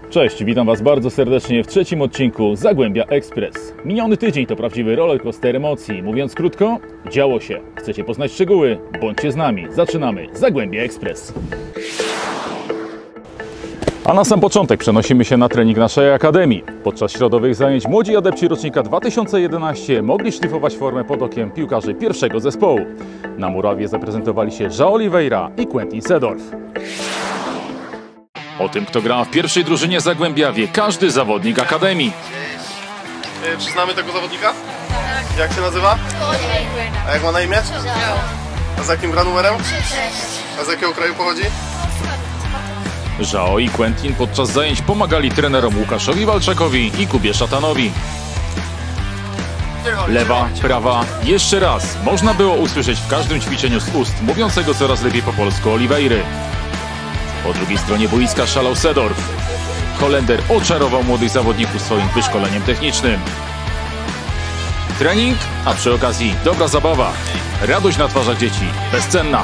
Cześć, witam Was bardzo serdecznie w trzecim odcinku Zagłębia Express. Miniony tydzień to prawdziwy rollercoaster emocji. Mówiąc krótko, działo się. Chcecie poznać szczegóły? Bądźcie z nami. Zaczynamy Zagłębia Express. A na sam początek przenosimy się na trening naszej akademii. Podczas środowych zajęć młodzi adepci rocznika 2011 mogli szlifować formę pod okiem piłkarzy pierwszego zespołu. Na murawie zaprezentowali się João Oliveira i Quentin Seedorf. O tym, kto gra w pierwszej drużynie Zagłębia, wie każdy zawodnik akademii. Czy znamy tego zawodnika? Tak. Jak się nazywa? A jak ma na imię? A z jakim gra numerem? A z jakiego kraju pochodzi? João i Quentin podczas zajęć pomagali trenerom Łukaszowi Walczakowi i Kubie Szatanowi. Lewa, prawa, jeszcze raz. Można było usłyszeć w każdym ćwiczeniu z ust mówiącego coraz lepiej po polsku Oliveiry. Po drugiej stronie boiska szalał Seedorf. Holender oczarował młodych zawodników swoim wyszkoleniem technicznym. Trening, a przy okazji dobra zabawa. Radość na twarzach dzieci, bezcenna.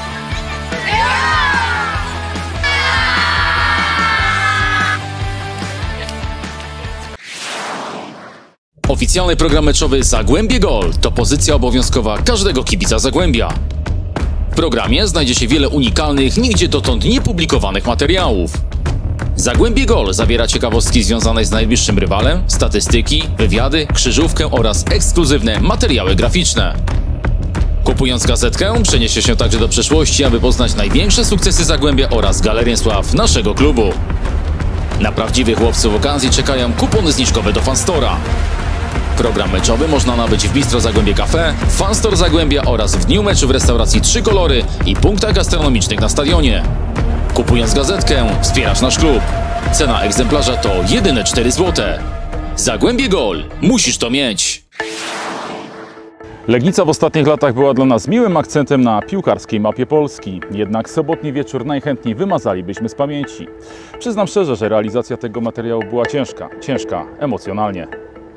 Oficjalny program meczowy Zagłębie Gol to pozycja obowiązkowa każdego kibica Zagłębia. W programie znajdzie się wiele unikalnych, nigdzie dotąd niepublikowanych materiałów. Zagłębie Gol zawiera ciekawostki związane z najbliższym rywalem, statystyki, wywiady, krzyżówkę oraz ekskluzywne materiały graficzne. Kupując gazetkę, przeniesie się także do przeszłości, aby poznać największe sukcesy Zagłębia oraz galerię sław naszego klubu. Na prawdziwych łowców okazji czekają kupony zniżkowe do Fanstora. Program meczowy można nabyć w Bistro Zagłębie Cafe, Fanstor Zagłębia oraz w dniu meczu w restauracji Trzy Kolory i punktach gastronomicznych na stadionie. Kupując gazetkę, wspierasz nasz klub. Cena egzemplarza to jedyne 4 zł. Zagłębie Gol. Musisz to mieć. Legnica w ostatnich latach była dla nas miłym akcentem na piłkarskiej mapie Polski. Jednak sobotni wieczór najchętniej wymazalibyśmy z pamięci. Przyznam szczerze, że realizacja tego materiału była ciężka emocjonalnie.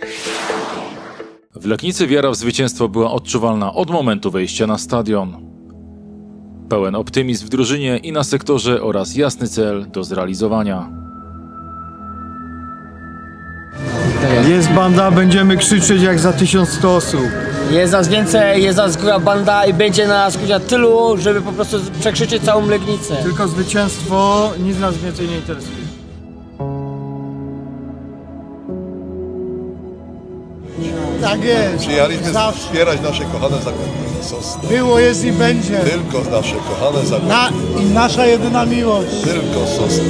W Legnicy wiara w zwycięstwo była odczuwalna od momentu wejścia na stadion. Pełen optymizm w drużynie i na sektorze oraz jasny cel do zrealizowania. Jest banda, będziemy krzyczeć jak za 1100 osób. Jest nas więcej, jest nas góra banda i będzie nas tylu, żeby po prostu przekrzyczeć całą Legnicę. Tylko zwycięstwo, nic nas więcej nie interesuje. Tak jest. Przyjechaliśmy wspierać nasze kochane Zagłębie Sosna. Było, jest i będzie. Tylko nasze kochane Zagłębie. I nasza jedyna miłość. Tylko Sosna.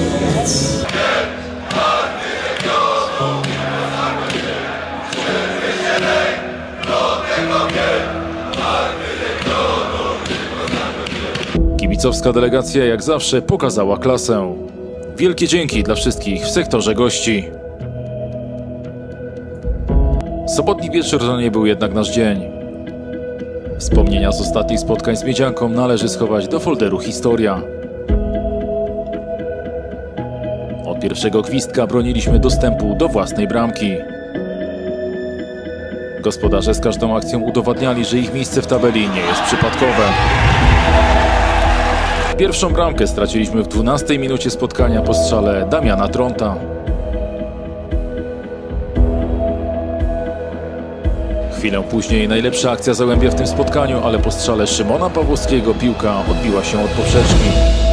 Kibicowska delegacja jak zawsze pokazała klasę. Wielkie dzięki dla wszystkich w sektorze gości. Sobotni wieczór to nie był jednak nasz dzień. Wspomnienia z ostatnich spotkań z Miedzianką należy schować do folderu Historia. Od pierwszego gwizdka broniliśmy dostępu do własnej bramki. Gospodarze z każdą akcją udowadniali, że ich miejsce w tabeli nie jest przypadkowe. Pierwszą bramkę straciliśmy w 12 minucie spotkania po strzale Damiana Tronta. Chwilę później najlepsza akcja Zagłębia w tym spotkaniu, ale po strzale Szymona Pawłowskiego piłka odbiła się od poprzeczki.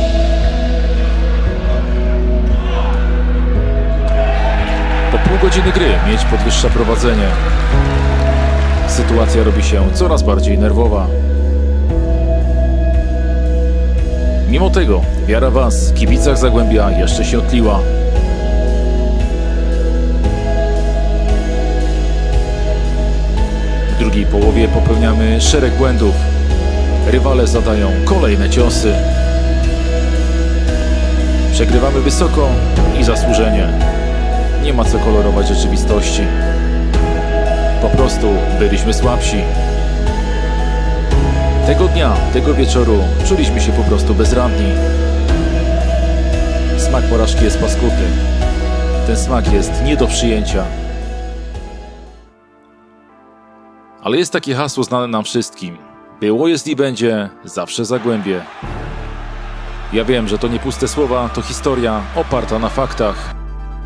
Po pół godziny gry mieć podwyższa prowadzenie. Sytuacja robi się coraz bardziej nerwowa. Mimo tego wiara w Was, kibicach Zagłębia, jeszcze się tliła. W drugiej połowie popełniamy szereg błędów. Rywale zadają kolejne ciosy. Przegrywamy wysoko i zasłużenie. Nie ma co kolorować rzeczywistości. Po prostu byliśmy słabsi. Tego dnia, tego wieczoru czuliśmy się po prostu bezradni. Smak porażki jest paskudny. Ten smak jest nie do przyjęcia. Ale jest takie hasło znane nam wszystkim. Było, jest i będzie, zawsze Zagłębie. Ja wiem, że to nie puste słowa, to historia oparta na faktach.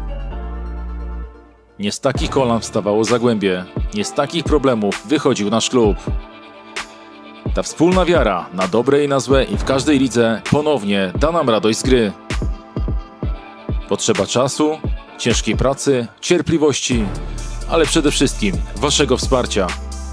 Nie z takich kolan wstawało Zagłębie, nie z takich problemów wychodził nasz klub. Ta wspólna wiara na dobre i na złe i w każdej lidze ponownie da nam radość z gry. Potrzeba czasu, ciężkiej pracy, cierpliwości, ale przede wszystkim waszego wsparcia.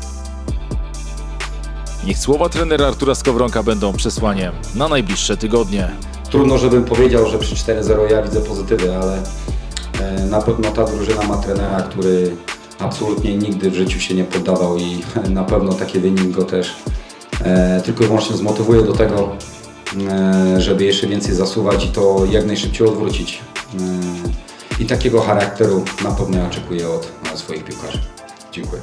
Niech słowa trenera Artura Skowronka będą przesłaniem na najbliższe tygodnie. Trudno, żebym powiedział, że przy 4-0 ja widzę pozytywy, ale na pewno ta drużyna ma trenera, który absolutnie nigdy w życiu się nie poddawał i na pewno taki wynik go też tylko i wyłącznie zmotywuje do tego, żeby jeszcze więcej zasuwać i to jak najszybciej odwrócić. I takiego charakteru na pewno oczekuję od swoich piłkarzy. Dziękuję.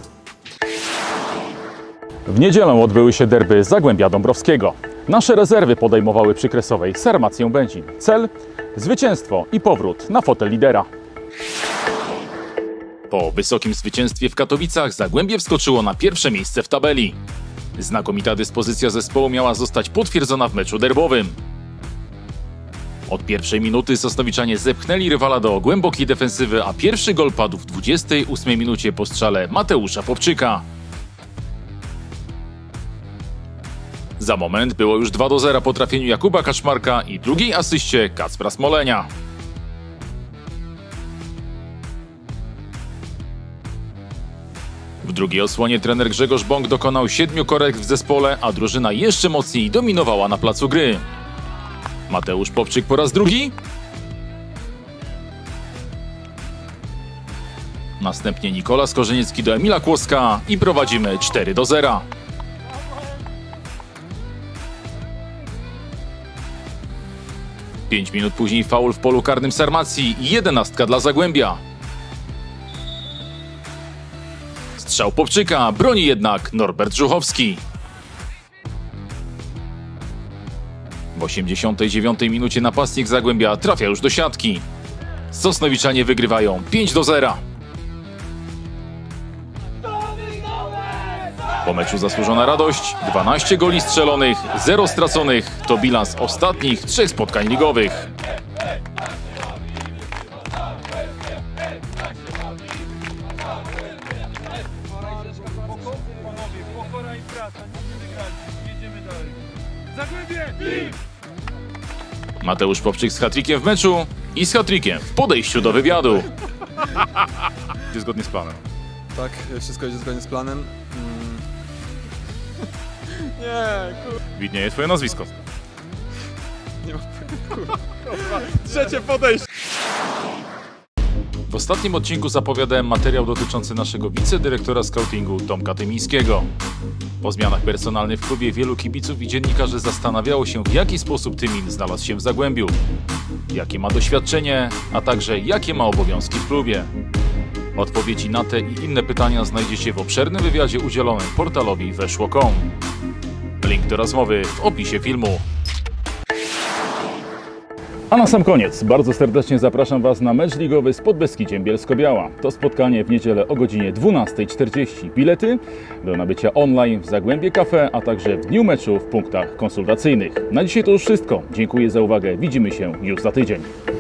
W niedzielę odbyły się derby Zagłębia Dąbrowskiego. Nasze rezerwy podejmowały przy Kresowej Sarmację Będzin. Cel? Zwycięstwo i powrót na fotel lidera. Po wysokim zwycięstwie w Katowicach Zagłębie wskoczyło na pierwsze miejsce w tabeli. Znakomita dyspozycja zespołu miała zostać potwierdzona w meczu derbowym. Od pierwszej minuty sosnowiczanie zepchnęli rywala do głębokiej defensywy, a pierwszy gol padł w 28 minucie po strzale Mateusza Popczyka. Za moment było już 2-0 po trafieniu Jakuba Kaczmarka i drugiej asyście Kacpra Smolenia. W drugiej odsłonie trener Grzegorz Bąk dokonał 7 korekt w zespole, a drużyna jeszcze mocniej dominowała na placu gry. Mateusz Popczyk po raz drugi. Następnie Nikolas Korzeniecki do Emila Kłoska i prowadzimy 4-0. Pięć minut później faul w polu karnym Sarmacji i 11 dla Zagłębia. Strzał Popczyka, broni jednak Norbert Żuchowski. W 89 minucie napastnik Zagłębia trafia już do siatki. Sosnowiczanie wygrywają 5-0. Po meczu zasłużona radość, 12 goli strzelonych, 0 straconych to bilans ostatnich 3 spotkań ligowych. Mateusz Popczyk z hat-trickiem w meczu i z hat-trickiem w podejściu do wywiadu. Zgodnie z planem. Tak, wszystko idzie zgodnie z planem. Nie, kurwa. Widnieje twoje nazwisko. Nie ma, kurwa. Trzecie podejście. W ostatnim odcinku zapowiadałem materiał dotyczący naszego wicedyrektora scoutingu Tomka Tymińskiego. Po zmianach personalnych w klubie wielu kibiców i dziennikarzy zastanawiało się, w jaki sposób Tymin znalazł się w Zagłębiu, jakie ma doświadczenie, a także jakie ma obowiązki w klubie. Odpowiedzi na te i inne pytania znajdziecie w obszernym wywiadzie udzielonym portalowi weszło.com. Link do rozmowy w opisie filmu. A na sam koniec bardzo serdecznie zapraszam Was na mecz ligowy z Podbeskidziem Bielsko-Biała. To spotkanie w niedzielę o godzinie 12:40. Bilety do nabycia online w Zagłębie Cafe, a także w dniu meczu w punktach konsultacyjnych. Na dzisiaj to już wszystko. Dziękuję za uwagę. Widzimy się już za tydzień.